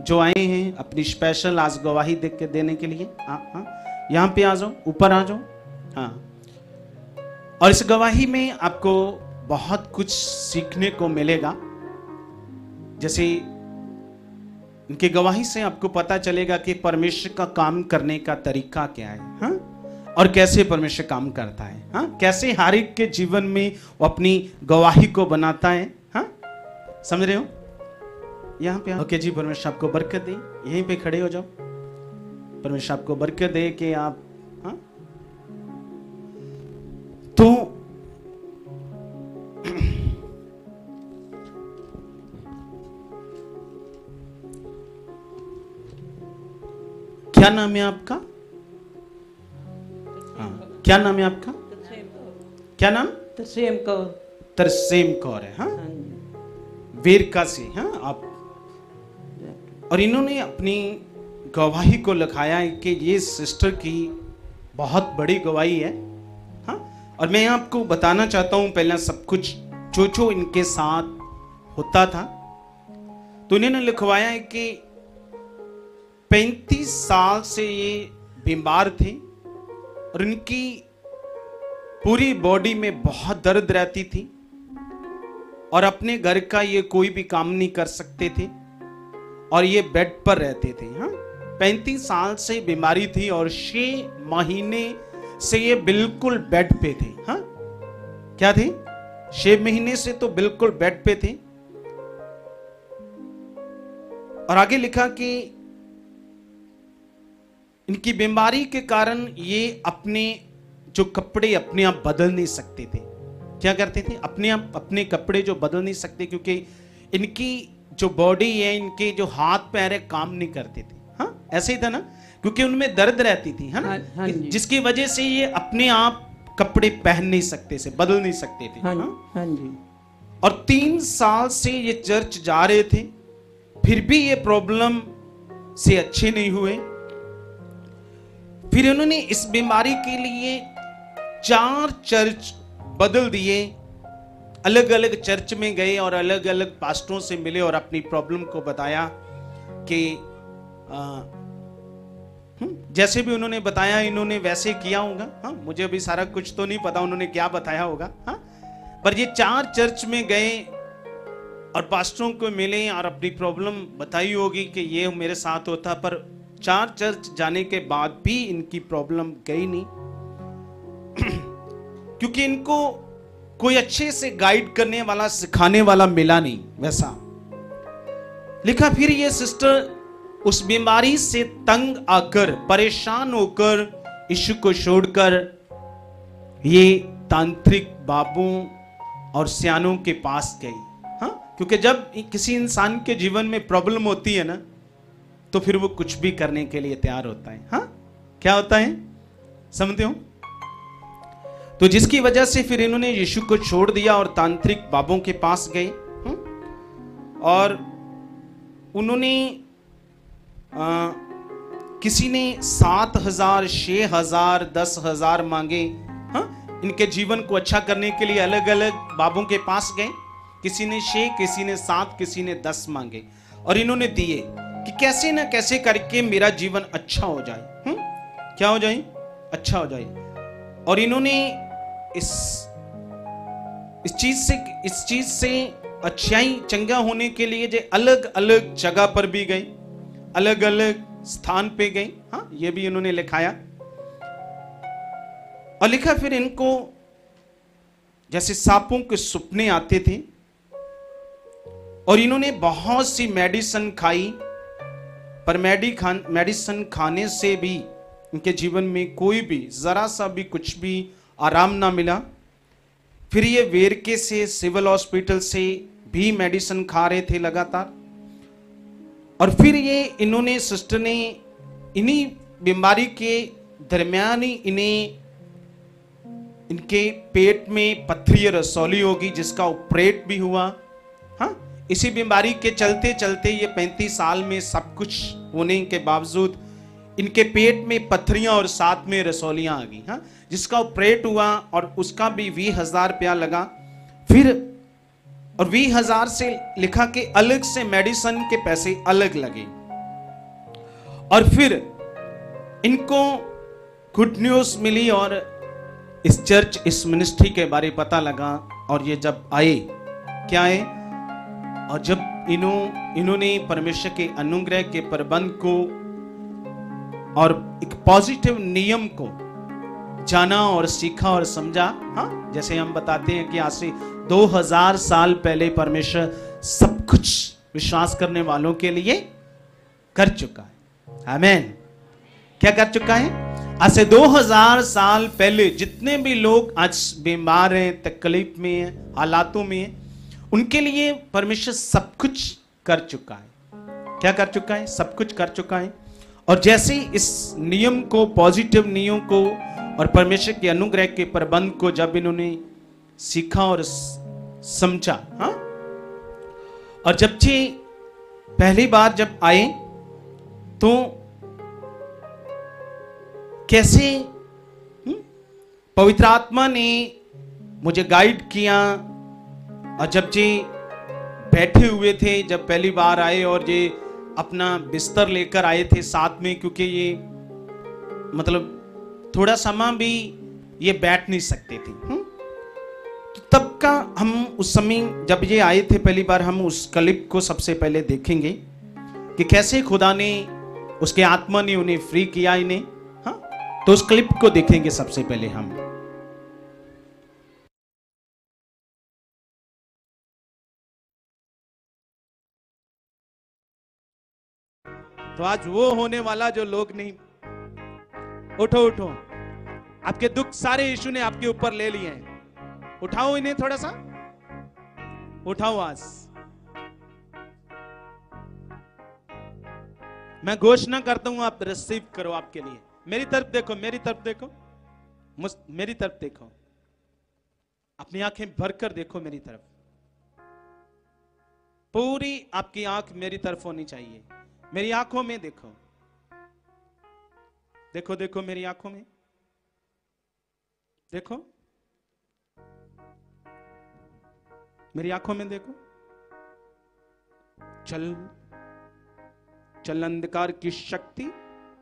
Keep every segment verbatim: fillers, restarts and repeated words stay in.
जो आए हैं अपनी स्पेशल आज गवाही देख के देने के लिए, हाँ हाँ यहाँ पे आ जाओ, ऊपर आ जाओ। हाँ, और इस गवाही में आपको बहुत कुछ सीखने को मिलेगा। जैसे इनकी गवाही से आपको पता चलेगा कि परमेश्वर का काम करने का तरीका क्या है, हाँ? और कैसे परमेश्वर काम करता है, हाँ? कैसे हर एक के जीवन में वो अपनी गवाही को बनाता है, हाँ? समझ रहे हो? यहाँ पे ओके जी, परमेश्वर आपको बरकत दे। यहीं पे खड़े हो जाओ। परमेश्वर आपको बरकत दे कि आप, हाँ? तो क्या नाम है आपका? हाँ, क्या नाम है आपका? क्या नाम? तरसेम कौर। तरसेम कौर है, हाँ? वेरका से, हाँ आप। और इन्होंने अपनी गवाही को लिखाया है कि ये सिस्टर की बहुत बड़ी गवाही है, हाँ? और मैं आपको बताना चाहता हूं पहले सब कुछ जो जो इनके साथ होता था। तो इन्होंने लिखवाया है कि पैंतीस साल से ये बीमार थे और इनकी पूरी बॉडी में बहुत दर्द रहती थी और अपने घर का ये कोई भी काम नहीं कर सकते थे और ये बेड पर रहते थे, हाँ? पैंतीस साल से बीमारी थी और छह महीने से ये बिल्कुल बेड पे थे, हाँ? क्या थे? छह महीने से तो बिल्कुल बेड पे थे। और आगे लिखा कि इनकी बीमारी के कारण ये अपने जो कपड़े अपने आप बदल नहीं सकते थे। क्या करते थे? अपने आप अपने कपड़े जो बदल नहीं सकते, क्योंकि इनकी जो बॉडी है, इनके जो हाथ पैर है, काम नहीं करते थे, हाँ? ऐसे ही था ना, क्योंकि उनमें दर्द रहती थी, है ना? हाँ, हाँ जी। जिसकी वजह से ये अपने आप कपड़े पहन नहीं सकते से, बदल नहीं सकते थे, हाँ, हाँ? हाँ जी। और तीन साल से ये चर्च जा रहे थे, फिर भी ये प्रॉब्लम से अच्छे नहीं हुए। फिर उन्होंने इस बीमारी के लिए चार चर्च बदल दिए, अलग अलग चर्च में गए और अलग अलग पास्टरों से मिले और अपनी प्रॉब्लम को बताया कि आ, जैसे भी उन्होंने बताया इन्होंने वैसे किया होगा, हाँ? मुझे अभी सारा कुछ तो नहीं पता उन्होंने क्या बताया होगा, हाँ? पर ये चार चर्च में गए और पास्टरों को मिले और अपनी प्रॉब्लम बताई होगी कि ये मेरे साथ होता, पर चार चर्च जाने के बाद भी इनकी प्रॉब्लम गई नहीं क्योंकि इनको कोई अच्छे से गाइड करने वाला, सिखाने वाला मिला नहीं वैसा। लिखा फिर ये सिस्टर उस बीमारी से तंग आकर, परेशान होकर यीशु को छोड़कर ये तांत्रिक बाबों और सियानों के पास गई, हाँ? क्योंकि जब किसी इंसान के जीवन में प्रॉब्लम होती है ना, तो फिर वो कुछ भी करने के लिए तैयार होता है, हाँ? क्या होता है, समझते हो? तो जिसकी वजह से फिर इन्होंने यीशु को छोड़ दिया और तांत्रिक बाबों के पास गए, हाँ? और उन्होंने आ, किसी ने सात हजार, छह हजार, दस हजार मांगे, हाँ? इनके जीवन को अच्छा करने के लिए अलग अलग बाबों के पास गए। किसी ने छह, किसी ने सात, किसी ने दस मांगे और इन्होंने दिए कि कैसे ना कैसे करके मेरा जीवन अच्छा हो जाए, हुँ? क्या हो जाए? अच्छा हो जाए। और इन्होंने इस इस चीज से इस चीज से अच्छाई चंगा होने के लिए जो अलग अलग जगह पर भी गए, अलग अलग स्थान पे गए, हाँ? ये भी इन्होंने लिखाया और लिखा फिर इनको जैसे सांपों के सपने आते थे और इन्होंने बहुत सी मेडिसिन खाई, पर मेडी खान मेडिसिन खाने से भी इनके जीवन में कोई भी जरा सा भी कुछ भी आराम ना मिला। फिर ये वेरके से सिविल हॉस्पिटल से भी मेडिसिन खा रहे थे लगातार और फिर ये इन्होंने सिस्टर ने इन्हीं बीमारी के दरमियान ही इन्हें इनके पेट में पथरी रसौली होगी जिसका ऑपरेट भी हुआ, हाँ? इसी बीमारी के चलते चलते ये पैंतीस साल में सब कुछ होने के बावजूद इनके पेट में पथरियां और साथ में रसौलियां आ गई, हाँ? जिसका ऑपरेट हुआ और उसका भी बीस हजार रुपया लगा। फिर और बीस हजार से लिखा के अलग से मेडिसिन के पैसे अलग लगे, और फिर इनको गुड न्यूज मिली और इस चर्च, इस मिनिस्ट्री के बारे में पता लगा। और ये जब आए, क्या आए, और जब इन्हों इन्होंने परमेश्वर के अनुग्रह के प्रबंध को और एक पॉजिटिव नियम को जाना और सीखा और समझा। हाँ, जैसे हम बताते हैं कि आज से दो हज़ार साल पहले परमेश्वर सब कुछ विश्वास करने वालों के लिए कर चुका है। आमीन। क्या कर चुका है? आज से दो हज़ार साल पहले जितने भी लोग आज बीमार हैं, तकलीफ में हैं, हालातों में हैं, उनके लिए परमेश्वर सब कुछ कर चुका है। क्या कर चुका है? सब कुछ कर चुका है। और जैसे इस नियम को, पॉजिटिव नियम को और परमेश्वर के अनुग्रह के प्रबंध को जब इन्होंने सीखा और समझा, हाँ, और जब जी पहली बार जब आए तो कैसे पवित्र आत्मा ने मुझे गाइड किया। और जब जी बैठे हुए थे, जब पहली बार आए और ये अपना बिस्तर लेकर आए थे साथ में, क्योंकि ये मतलब थोड़ा समय भी ये बैठ नहीं सकते थे। हुँ? तो तब का हम उस समय जब ये आए थे पहली बार, हम उस क्लिप को सबसे पहले देखेंगे कि कैसे खुदा ने, उसके आत्मा ने उन्हें फ्री किया इन्हें। हाँ, तो उस क्लिप को देखेंगे सबसे पहले हम। तो आज वो होने वाला जो लोग नहीं, उठो उठो, आपके दुख सारे यीशु ने आपके ऊपर ले लिए हैं। उठाओ इन्हें, थोड़ा सा उठाओ। आज मैं घोषणा करता हूं, आप रिसीव करो आपके लिए। मेरी तरफ देखो, मेरी तरफ देखो, मेरी तरफ देखो, अपनी आंखें भरकर देखो मेरी तरफ। पूरी आपकी आंख मेरी तरफ होनी चाहिए। मेरी आंखों में देखो, देखो देखो मेरी आंखों में देखो, मेरी आंखों में देखो। चल चल अंधकार की शक्ति,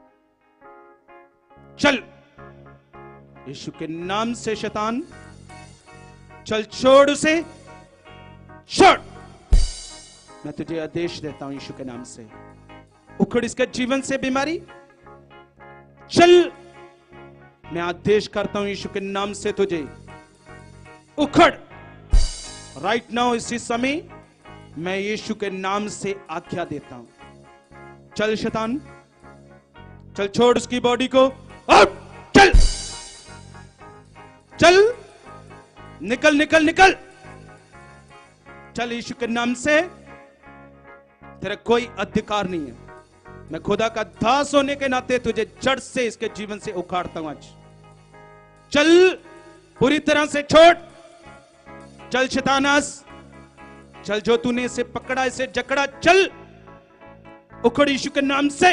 चल यीशु के नाम से शैतान, चल छोड़ उसे, छोड़। मैं तुझे आदेश देता हूं यीशु के नाम से, उखड़ इसके जीवन से बीमारी, चल। मैं आदेश करता हूं यीशु के नाम से, तुझे उखड़ राइट नाउ। इसी समय मैं यीशु के नाम से आज्ञा देता हूं, चल शैतान, चल छोड़ उसकी बॉडी को, आउट, चल चल, निकल निकल निकल, चल यीशु के नाम से। तेरा कोई अधिकार नहीं है। मैं खुदा का दास होने के नाते तुझे जड़ से, इसके जीवन से उखाड़ता हूं आज। चल, पूरी तरह से छोड़। चल शैतानास, चल, जो तूने इसे पकड़ा, इसे जकड़ा, चल उखड़ यीशु के नाम से।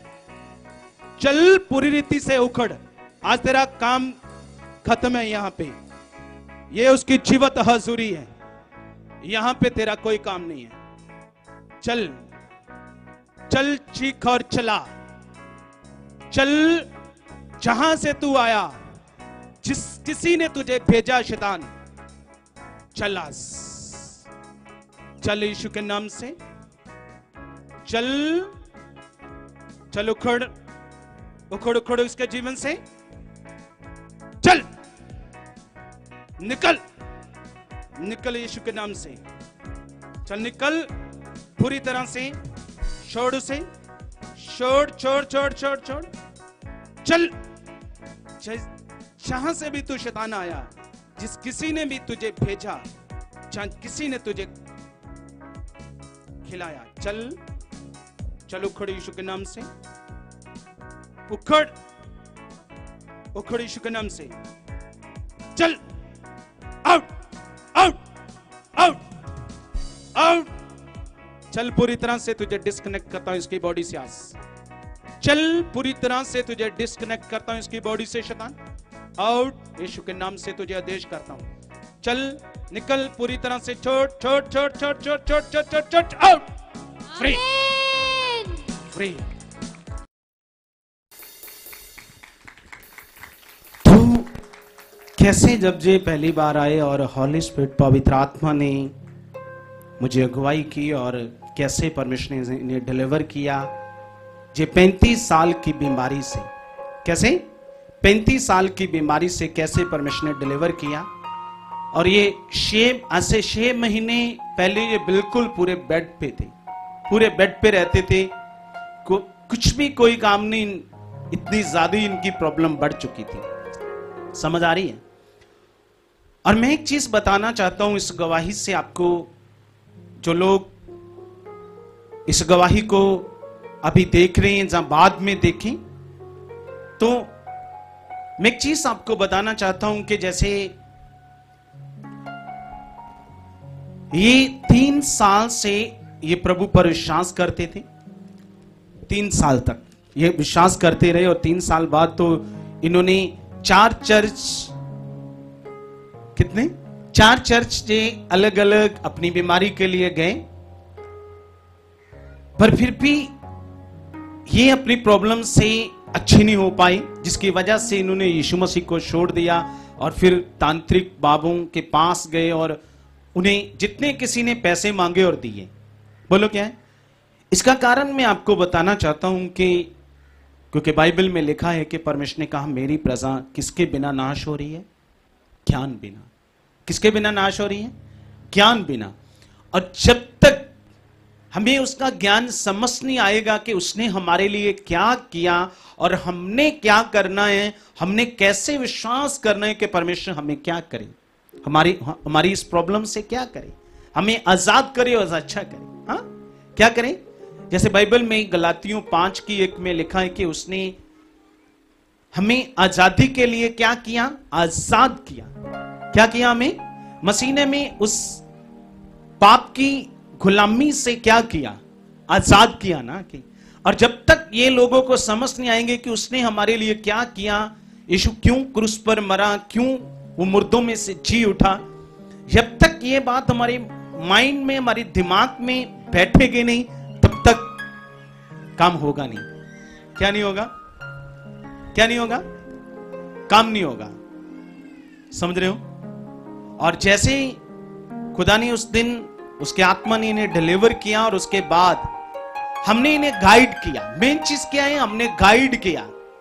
चल, पूरी रीति से उखड़। आज तेरा काम खत्म है। यहां पे ये उसकी जीवत हजूरी है, यहां पे तेरा कोई काम नहीं है। चल चल, चीख और चला, चल जहां से तू आया, जिस किसी ने तुझे भेजा शैतान, चल आज, चल यीशु के नाम से, चल चल, उखड़ उखड़ उखड़ उसके जीवन से, चल निकल निकल यीशु के नाम से, चल निकल पूरी तरह से, छोड़ उसे, छोड़ छोड़ छोड़ छोड़ छोड़, चल। जहां से भी तू शैतान आया, जिस किसी ने भी तुझे भेजा, जहां किसी ने तुझे खिलाया, चल चल उखड़ यीशु के नाम से, उखड़ उखड़ यीशु के नाम से, चल आउट आउट आउट आउट। चल, पूरी तरह से तुझे डिस्कनेक्ट करता हूं इसकी बॉडी से आज। चल, पूरी तरह से तुझे डिस्कनेक्ट करता हूं इसकी बॉडी से शैतान, आउट। यीशु के नाम से तुझे आदेश करता हूं, चल निकल पूरी तरह से, छोड़ छोड़ छोड़ छोड़ छोड़ छोड़ छोड़ छोड़, आउट, फ्री फ्री। कैसे जब ये पहली बार आए और हॉली स्पिरिट पवित्र आत्मा ने मुझे अगुवाई की और कैसे परमेश्वर ने इन्हें डिलीवर किया ये पैंतीस साल की बीमारी से, कैसे पैंतीस साल की बीमारी से कैसे परमेश्वर ने डिलीवर किया। और ये छह ऐसे छह महीने पहले ये बिल्कुल पूरे बेड पे थे, पूरे बेड पे रहते थे, कुछ भी कोई काम नहीं, इतनी ज्यादा इनकी प्रॉब्लम बढ़ चुकी थी। समझ आ रही है। और मैं एक चीज बताना चाहता हूं इस गवाही से आपको, जो लोग इस गवाही को अभी देख रहे हैं, जहां बाद में देखें, तो मैं एक चीज आपको बताना चाहता हूं कि जैसे ये तीन साल से ये प्रभु पर विश्वास करते थे, तीन साल तक ये विश्वास करते रहे, और तीन साल बाद तो इन्होंने चार चर्च, कितने चार चर्च से अलग अलग अपनी बीमारी के लिए गए, पर फिर भी ये अपनी प्रॉब्लम से अच्छे नहीं हो पाए, जिसकी वजह से इन्होंने यीशु मसीह को छोड़ दिया और फिर तांत्रिक बाबों के पास गए और उन्हें जितने किसी ने पैसे मांगे और दिए। बोलो क्या है इसका कारण? मैं आपको बताना चाहता हूं कि क्योंकि बाइबल में लिखा है कि परमेश्वर ने कहा मेरी प्रजा किसके बिना नाश हो रही है? ज्ञान बिना। किसके बिना नाश हो रही है? ज्ञान बिना। और जब तक हमें उसका ज्ञान समझ नहीं आएगा कि उसने हमारे लिए क्या किया और हमने क्या करना है, हमने कैसे विश्वास करना है कि परमेश्वर हमें क्या करे, हमारी हमारी इस प्रॉब्लम से क्या करे, हमें आजाद करे और अच्छा करे। हाँ, क्या करे? जैसे बाइबल में गलातियों पांच की एक में लिखा है कि उसने हमें आजादी के लिए क्या किया? आजाद किया। क्या किया? हमें मसीह ने में उस पाप की गुलामी से क्या किया? आजाद किया ना कि। और जब तक ये लोगों को समझ नहीं आएंगे कि उसने हमारे लिए क्या किया, यीशु क्यों क्रूस पर मरा, क्यों वो मुर्दों में से जी उठा, जब तक ये बात हमारे माइंड में, हमारे दिमाग में बैठेगी नहीं, तब तक काम होगा नहीं। क्या नहीं होगा? क्या नहीं होगा? काम नहीं होगा। समझ रहे हो? और जैसे खुदा ने उस दिन उसके आत्मा ने इन्हें डिलीवर किया और उसके बाद हमने इन्हें गाइड किया। मेन चीज क्या है? हमने गाइड किया।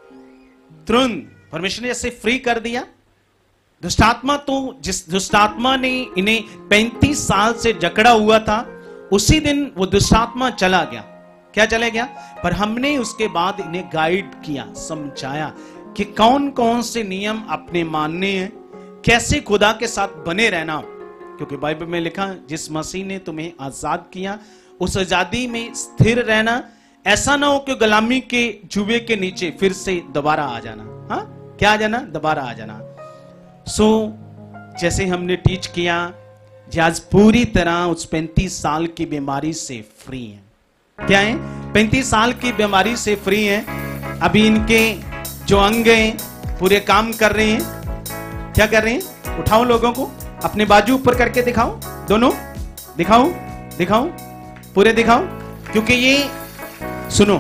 तुरंत परमेश्वर ने ऐसे फ्री कर दिया। दुष्टात्मा तो जिस दुष्टात्मा ने इन्हें पैंतीस साल से जकड़ा हुआ था, उसी दिन वो दुष्टात्मा चला गया। क्या चले गया? पर हमने उसके बाद इन्हें गाइड किया, समझाया कि कौन कौन से नियम अपने मानने हैं, कैसे खुदा के साथ बने रहना। क्योंकि बाइबल में लिखा जिस मसीह ने तुम्हें आजाद किया उस आजादी में स्थिर रहना, ऐसा ना हो कि गुलामी के जुए के नीचे फिर से दोबारा आ जाना। हाँ, क्या आ जाना? दोबारा आ जाना। सो so, जैसे हमने टीच किया, आज पूरी तरह उस पैंतीस साल की बीमारी से फ्री है। क्या है? पैंतीस साल की बीमारी से फ्री है। अभी इनके जो अंग हैं पूरे काम कर रहे हैं। क्या कर रहे हैं? उठाओ लोगों को, अपने बाजू ऊपर करके दिखाओ, दोनों दिखाओ, दिखाओ, पूरे दिखाओ। क्योंकि ये सुनो,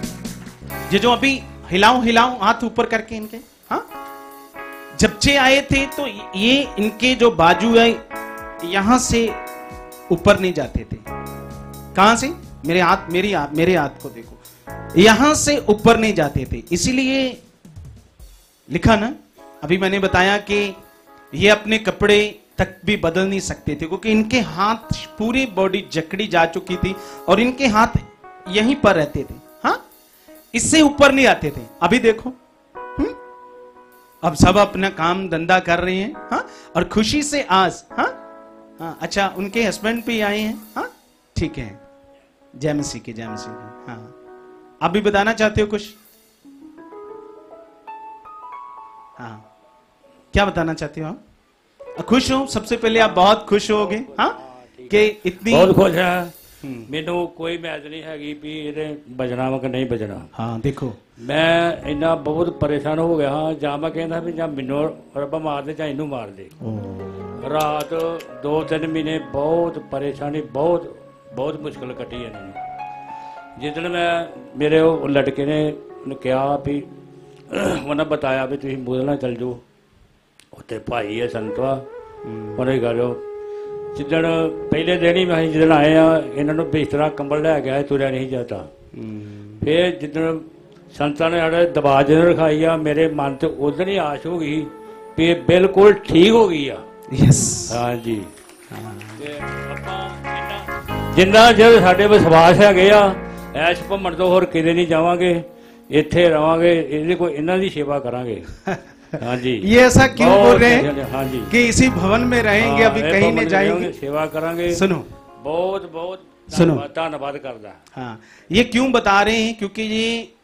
ये जो अभी हिलाओ हिलाओ हाथ ऊपर करके इनके। हाँ, जब से आए थे तो ये इनके जो बाजू है यहां से ऊपर नहीं जाते थे। कहां से? मेरे हाथ, मेरी हाथ, मेरे हाथ को देखो, यहां से ऊपर नहीं जाते थे। इसीलिए लिखा ना, अभी मैंने बताया कि ये अपने कपड़े तक भी बदल नहीं सकते थे, क्योंकि इनके हाथ, पूरी बॉडी जकड़ी जा चुकी थी और इनके हाथ यहीं पर रहते थे। हाँ, इससे ऊपर नहीं आते थे। अभी देखो, हुँ? अब सब अपना काम धंधा कर रहे हैं। हाँ, और खुशी से आज। हाँ, हाँ, अच्छा, उनके हस्बैंड भी आए हैं। हाँ, ठीक है, जय मसीह की, जय मसीह की। हाँ, आप भी बताना चाहते हो कुछ? हाँ, क्या बताना चाहते हो आप? खुश हो? सबसे पहले आप बहुत खुश होगे। हाँ, कि इतनी बहुत खुश है। मैनू कोई मैच नहीं हैगी भी ये बजना वा कि नहीं बजना। हाँ, देखो, मैं इन्ना बहुत परेशान हो गया हाँ। जा मैं कहना भी जा मैनू रब्बा मार दे, चाहे इनू मार दे। रात दो तीन महीने बहुत परेशानी, बहुत बहुत मुश्किल कटी इन्होंने। जिस दिन मैं मेरे वो लड़के ने कहा भी उन्हें बताया भी तुम मुदला चल जाओ, ਉੱਥੇ ਭਾਈ ਹੈ ਸੰਤਵਾ ਉਹਨੇ ਗੱਲ ਜਿੱਦਣ ਪਹਿਲੇ ਦਿਨ ਹੀ ਮੈਂ ਜਿੱਦਣ ਆਏ ਆ ਇਹਨਾਂ ਨੂੰ ਬਿਸਤਰਾ ਕੰਬਲ ਲੈ ਗਿਆ ਤੁਰਿਆ ਨਹੀਂ ਜਾਂਦਾ। ਫਿਰ ਜਿੱਦਣ ਸੰਤਾਂ ਨੇ ਸਾਡੇ ਦਬਾ ਜਦੋਂ ਰਖਾਈ ਆ ਮੇਰੇ ਮਨ 'ਚ ਉਦੋਂ ਹੀ ਆਸ਼ ਹੋ ਗਈ ਵੀ ਇਹ ਬਿਲਕੁਲ ਠੀਕ ਹੋ ਗਈ ਆ। ਯੈਸ ਹਾਂਜੀ ਤੇ ਆਪਾਂ ਜਿੰਨਾ ਚਿਰ ਸਾਡੇ ਵਿਸ਼ਵਾਸ ਹੈਗੇ ਆ ਐਸ਼ ਭੰਮਣ ਤੋਂ ਹੋਰ ਕਿਤੇ ਨਹੀਂ ਜਾਵਾਂਗੇ, ਇੱਥੇ ਰਵਾਂਗੇ, ਇਹਦੇ ਕੋਈ ਇਹਨਾਂ ਦੀ सेवा करांगे। हाँ जी ये ऐसा क्यों बोल रहे हैं? हाँ जी कि इसी भवन में रहेंगे, अभी कहीं नहीं जाएंगे, सेवा करांगे। सुनो बहुत बहुत सुनो धन्यवाद करता। हाँ ये क्यों बता रहे हैं? क्योंकि ये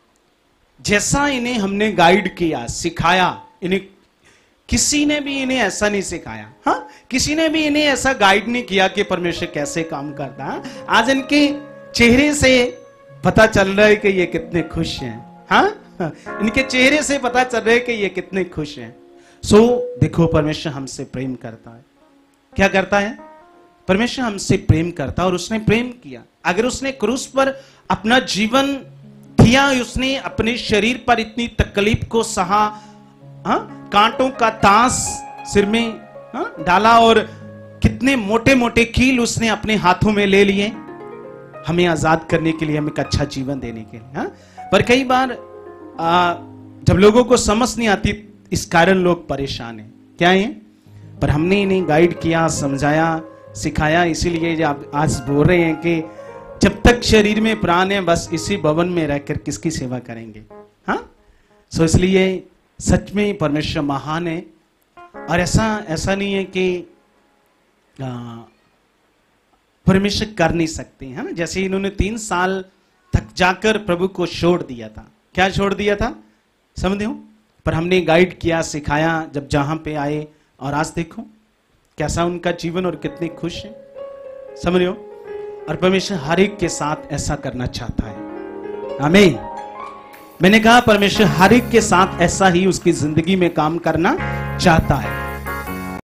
जैसा इन्हें हमने गाइड किया, सिखाया, इन्हें किसी ने भी इन्हें ऐसा नहीं सिखाया। हाँ किसी ने भी इन्हें ऐसा गाइड नहीं किया कि परमेश्वर कैसे काम करता है। आज इनके चेहरे से पता चल रहा है कि ये कितने खुश हैं। हाँ इनके चेहरे से पता चल रहा है कि ये कितने खुश हैं। सो देखो परमेश्वर हमसे प्रेम करता है। क्या करता है? परमेश्वर हमसे प्रेम करता है और उसने प्रेम किया। अगर उसने क्रूस पर अपना जीवन दिया, उसने अपने शरीर पर इतनी तकलीफ को सहा, हाँ कांटों का तास सिर में हाँ डाला और कितने मोटे मोटे कील उसने अपने हाथों में ले लिए हमें आजाद करने के लिए, हमें एक अच्छा जीवन देने के लिए। हाँ पर कई बार आ, जब लोगों को समझ नहीं आती इस कारण लोग परेशान हैं। क्या है? पर हमने इन्हें गाइड किया, समझाया, सिखाया, इसीलिए आप आज बोल रहे हैं कि जब तक शरीर में प्राण है बस इसी भवन में रहकर किसकी सेवा करेंगे। हाँ सो इसलिए सच में परमेश्वर महान है और ऐसा ऐसा नहीं है कि आ, परमेश्वर कर नहीं सकते है ना। जैसे इन्होंने तीन साल तक जाकर प्रभु को छोड़ दिया था। क्या छोड़ दिया था? समझे हो? पर हमने गाइड किया, सिखाया, जब जहां पे आए और आज देखो कैसा उनका जीवन और कितने खुश हैं। समझ रहे हो? और परमेश्वर हर एक के साथ ऐसा करना चाहता है। आमीन। मैंने कहा परमेश्वर हर एक के साथ ऐसा ही उसकी जिंदगी में काम करना चाहता है।